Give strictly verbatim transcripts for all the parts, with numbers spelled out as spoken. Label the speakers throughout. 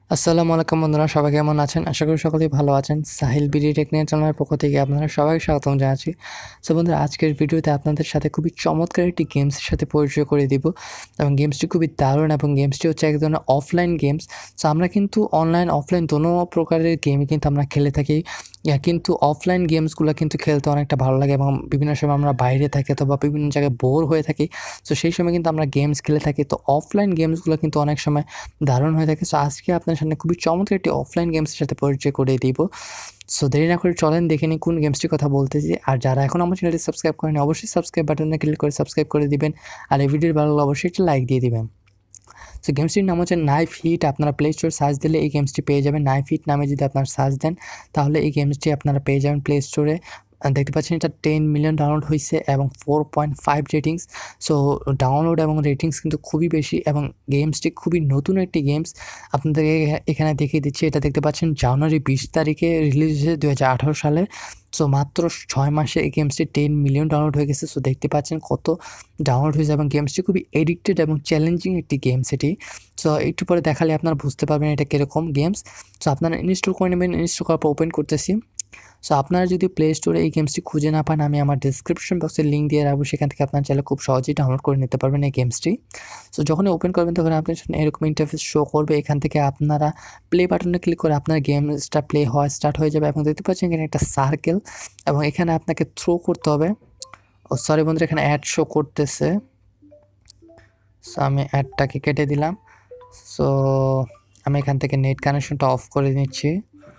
Speaker 1: আসসালামু আলাইকুম বন্ধুরা, সবাই কেমন আছেন? আশা করি সকলেই ভালো আছেন। সাহিল বিডি টেকনিক চ্যানেলের পক্ষ থেকে আপনারা সবাইকে স্বাগতম জানাচ্ছি। সো বন্ধুরা, আজকের ভিডিওতে আপনাদের সাথে খুবই চমৎকার একটি গেমসের সাথে পরিচয় করে দিব এবং গেমসটি খুবই দারুণ এবং গেমসটি হচ্ছে এক ধরনের অফলাইন গেমস। সো আমরা কিন্তু অনলাইন, অফলাইন দোনো প্রকারের গেমই কিন্তু আমরা খেলে থাকি। ইয়া কিন্তু অফলাইন গেমসগুলো কিন্তু খেলতে অনেকটা ভালো লাগে এবং বিভিন্ন সময় আমরা বাইরে থাকি অথবা বিভিন্ন জায়গায় বোর হয়ে থাকি। সো সেই সময় কিন্তু আমরা গেমস খেলে থাকি। তো অফলাইন গেমসগুলো কিন্তু অনেক সময় দারুণ হয়ে থাকে। সো আজকে আপনার সামনে খুবই চমৎকার একটি অফলাইন গেমসের সাথে পরিচয় করিয়ে দিব। সো দেরি না করে চলেন দেখে নিই কোন গেমসটির কথা বলতেছি। আর যারা এখনও আমার চ্যানেলটি সাবস্ক্রাইব করেনি, অবশ্যই সাবস্ক্রাইব বাটনে ক্লিক করে সাবস্ক্রাইব করে দিবেন। আর এই ভিডিওর ভালো লাগলে অবশ্যই একটি লাইক দিয়ে দিবেন। সো গেমসটির নাম হচ্ছে নাইফ হিট। আপনারা প্লে স্টোর সার্চ দিলে এই গেমসটি পেয়ে যাবেন। নাইফ হিট নামে যদি আপনারা সার্চ দেন তাহলে এই গেমসটি আপনারা পেয়ে যাবেন প্লে স্টোরে। দেখতে পাচ্ছেন এটা টেন মিলিয়ন ডাউনলোড হয়েছে এবং four point five ratings. So download এবং রেটিংস কিন্তু খুবই বেশি এবং গেমসটি খুবই নতুন একটি গেমস। আপনাদেরকে এখানে দেখিয়ে দিচ্ছি। এটা দেখতে পাচ্ছেন জানুয়ারি বিশ তারিখে রিলিজ হয়েছে দু হাজার আঠারো সালে। সো মাত্র ছয় মাসে এই গেমসটি টেন মিলিয়ন ডাউনলোড হয়ে গেছে। সো দেখতে পাচ্ছেন কত ডাউনলোড হয়েছে এবং গেমসটি খুবই এডিক্টেড এবং চ্যালেঞ্জিং একটি গেমস এটি। সো একটু পরে দেখালে আপনারা বুঝতে পারবেন এটা কীরকম গেমস। সো আপনারা ইনস্টল করে নেবেন। ইনস্টল করার পর ওপেন করতেছি। সো আপনারা যদি প্লে স্টোরে এই গেমসটি খুঁজে না পান, আমি আমার ডিসক্রিপশন বক্সে লিঙ্ক দিয়ে রাখবো, সেখান থেকে আপনার চাইলে খুব সহজেই ডাউনলোড করে নিতে পারবেন এই গেমসটি। সো যখনই ওপেন করবেন তখন আপনার সামনে এরকম ইন্টারফেস শো করবে। এখান থেকে আপনারা প্লে বাটনে ক্লিক করে আপনার গেমসটা প্লে হওয়া স্টার্ট হয়ে যাবে এবং দেখতে পাচ্ছেন এখানে একটা সার্কেল এবং এখানে আপনাকে থ্রো করতে হবে। ও সরি বন্ধুরা, এখানে অ্যাড শো করতেছে। সো আমি অ্যাডটাকে কেটে দিলাম। সো আমি এখান থেকে নেট কানেকশনটা অফ করে নিচ্ছি।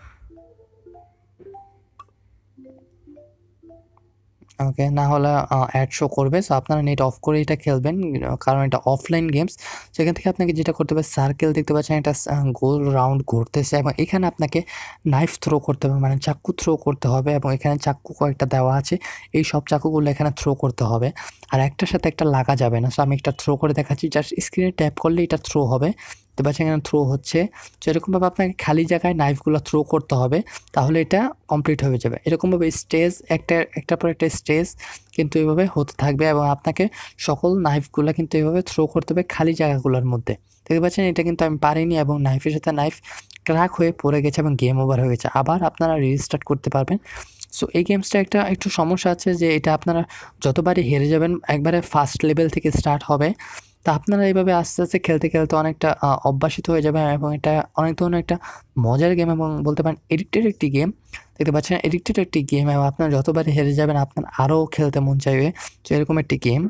Speaker 1: ওকে, না হলে অ্যাড শো করবে। সো আপনারা নেট অফ করে এটা খেলবেন, কারণ এটা অফলাইন গেমস। সেখান থেকে আপনাকে যেটা করতে হবে, সার্কেল দেখতে পাচ্ছেন একটা গোল রাউন্ড ঘুরতেছে এবং এখানে আপনাকে নাইফ থ্রো করতে হবে, মানে চাক্কু থ্রো করতে হবে এবং এখানে চাক্কু কয়েকটা দেওয়া আছে। এই সব চাকুগুলো এখানে থ্রো করতে হবে আর একটার সাথে একটা লাগা যাবে না। সো আমি একটা থ্রো করে দেখাচ্ছি। জাস্ট স্ক্রিনে ট্যাপ করলে এটা থ্রো হবে। দেখতে পাচ্ছেন এখানে থ্রো হচ্ছে। তো এরকমভাবে আপনাকে খালি জায়গায় নাইফগুলো থ্রো করতে হবে, তাহলে এটা কমপ্লিট হয়ে যাবে। এরকমভাবে স্টেজ একটা একটার পর একটা স্টেজ কিন্তু এভাবে হতে থাকবে এবং আপনাকে সকল নাইফগুলো কিন্তু এভাবে থ্রো করতে হবে খালি জায়গাগুলোর মধ্যে। দেখতে পাচ্ছেন এটা কিন্তু আমি পারিনি এবং নাইফের সাথে নাইফ ক্র্যাক হয়ে পড়ে গেছে এবং গেম ওভার হয়ে গেছে। আবার আপনারা রিস্টার্ট করতে পারবেন। সো এই গেমসটা একটা একটু সমস্যা আছে যে এটা আপনারা যতবারই হেরে যাবেন একবারে ফার্স্ট লেভেল থেকে স্টার্ট হবে। তা আপনারা এইভাবে আস্তে আস্তে খেলতে খেলতে অনেকটা অভ্যাসিত হয়ে যাবে এবং এটা অনেক ধরনের একটা মজার গেম এবং বলতে পারেন এডিক্টেড একটি গেম। দেখতে পাচ্ছেন এডিক্টেড একটি গেম এবং আপনারা যতবারই হেরে যাবেন আপনার আরও খেলতে মন চাইবে। তো এরকম একটি গেম।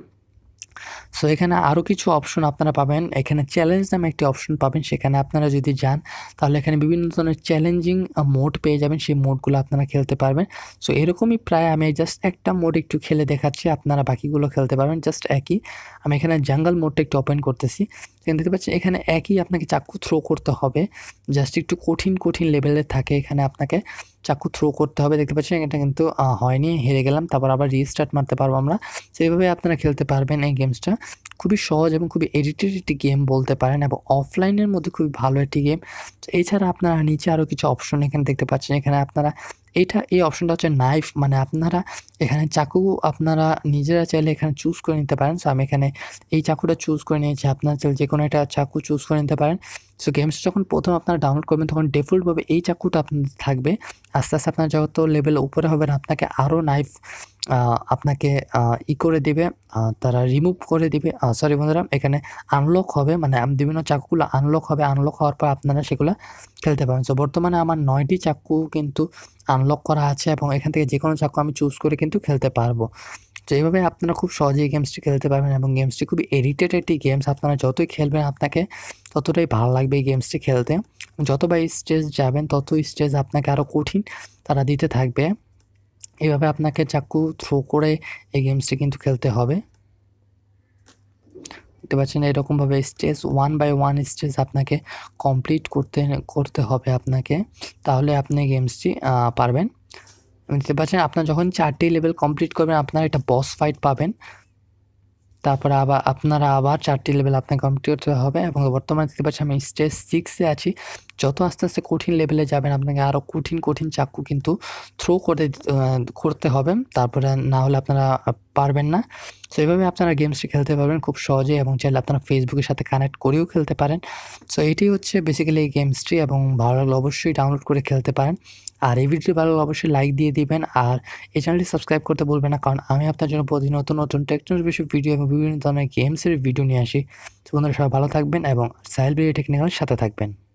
Speaker 1: সো এখানে আরও কিছু অপশন আপনারা পাবেন। এখানে চ্যালেঞ্জ নামে একটি অপশন পাবেন। সেখানে আপনারা যদি যান তাহলে এখানে বিভিন্ন ধরনের চ্যালেঞ্জিং মোড পেয়ে যাবেন। সেই মোডগুলো আপনারা খেলতে পারবেন। সো এরকমই প্রায় আমি জাস্ট একটা মোড একটু খেলে দেখাচ্ছি, আপনারা বাকিগুলো খেলতে পারবেন জাস্ট একই। আমি এখানে জাঙ্গল মোডটা একটু ওপেন করতেছি। এখানে দেখতে পাচ্ছেন এখানে একই আপনাকে চাক্কু থ্রো করতে হবে। জাস্ট একটু কঠিন কঠিন লেভেলের থাকে, এখানে আপনাকে চাক্কু থ্রো করতে হবে। দেখতে পাচ্ছেন এটা কিন্তু হয়নি, হেরে গেলাম। তারপর আবার রিস্টার্ট মারতে পারবো আমরা। তো এইভাবে আপনারা খেলতে পারবেন এই গেমসটা। খুবই সহজ এবং খুবই এডিটেড একটি গেম বলতে পারেন এবং অফলাইনের মধ্যে খুবই ভালো একটি গেম। তো এছাড়া আপনারা নিচে আরও কিছু অপশন এখানে দেখতে পাচ্ছেন। এখানে আপনারা এটা এই অপশনটা হচ্ছে নাইফ, মানে আপনারা এখানে চাকু আপনারা নিজেরা চাইলে এখানে চুজ করে নিতে পারেন। সো আমি এখানে এই চাকুটা চুজ করে নিয়েছি, আপনারা চাইলে যে কোনো একটা চাকু চুজ করে নিতে পারেন। সো গেমসটা যখন প্রথম আপনারা ডাউনলোড করবেন তখন ডিফল্টভাবে এই চাকুটা আপনাদের থাকবে। আস্তে আস্তে আপনার যত লেভেল উপরে হবেন আপনাকে আরও নাইফ আপনাকে ই করে দিবে, তারা রিমুভ করে দিবে। সরি বন্ধুরা, এখানে আনলক হবে, মানে বিভিন্ন চাকুগুলো আনলক হবে। আনলক হওয়ার পর আপনারা সেগুলো খেলতে পারবেন। সো বর্তমানে আমার নয়টি চাকু কিন্তু আনলক করা আছে এবং এখান থেকে যে কোনো চাকু আমি চুজ করে কিন্তু খেলতে পারবো। তো এইভাবে আপনারা খুব সহজেই গেমসটি খেলতে পারবেন এবং গেমসটি খুবই এডিটেড একটি গেমস। আপনারা যতই খেলবেন আপনাকে ততটাই ভালো লাগবে এই গেমসটি খেলতে। যতবার স্টেজ যাবেন তত স্টেজ আপনাকে আরও কঠিন তারা দিতে থাকবে। এইভাবে আপনাকে চাকু থ্রো করে এই গেমসটি কিন্তু খেলতে হবে। দেখতে পাচ্ছেন এরকমভাবে stage one by one stage আপনাকে কমপ্লিট করতে করতে হবে আপনাকে, তাহলে আপনি গেমসটি পারবেন। দেখতে পাচ্ছেন আপনার যখন চারটি লেভেল কমপ্লিট করবেন আপনারা একটা বস ফাইট পাবেন। তারপরে আবার আপনারা আবার চারটি লেভেল আপনাকে কমপ্লিট করতে হবে এবং বর্তমানে দেখতে পাচ্ছি আমি স্টেজ সিক্সে আছি। যত আস্তে আস্তে কঠিন লেভেলে যাবেন আপনাকে আরও কঠিন কঠিন চাকু কিন্তু থ্রো করে করতে হবে, তারপরে না হলে আপনারা পারবেন না। সো এভাবে আপনারা গেমসটি খেলতে পারবেন খুব সহজেই এবং চাইলে আপনারা ফেসবুকের সাথে কানেক্ট করেও খেলতে পারেন। সো এটি হচ্ছে বেসিক্যালি এই গেমসটি এবং ভালো লাগলে অবশ্যই ডাউনলোড করে খেলতে পারেন। আর এই ভিডিওটি ভালো লাগলে অবশ্যই লাইক দিয়ে দিবেন আর এই চ্যানেলটি সাবস্ক্রাইব করতে ভুলবেন না। কারণ আমি আপনার জন্য প্রতিদিন নতুন, নতুন টেকনোলজি বিষয়ক ভিডিও এবং বিভিন্ন ধরনের গেমসের ভিডিও নিয়ে আসি। তো বন্ধুরা সবাই ভালো থাকবেন এবং সাহেল ভিডিও টেকনিক্যালের সাথে থাকবেন।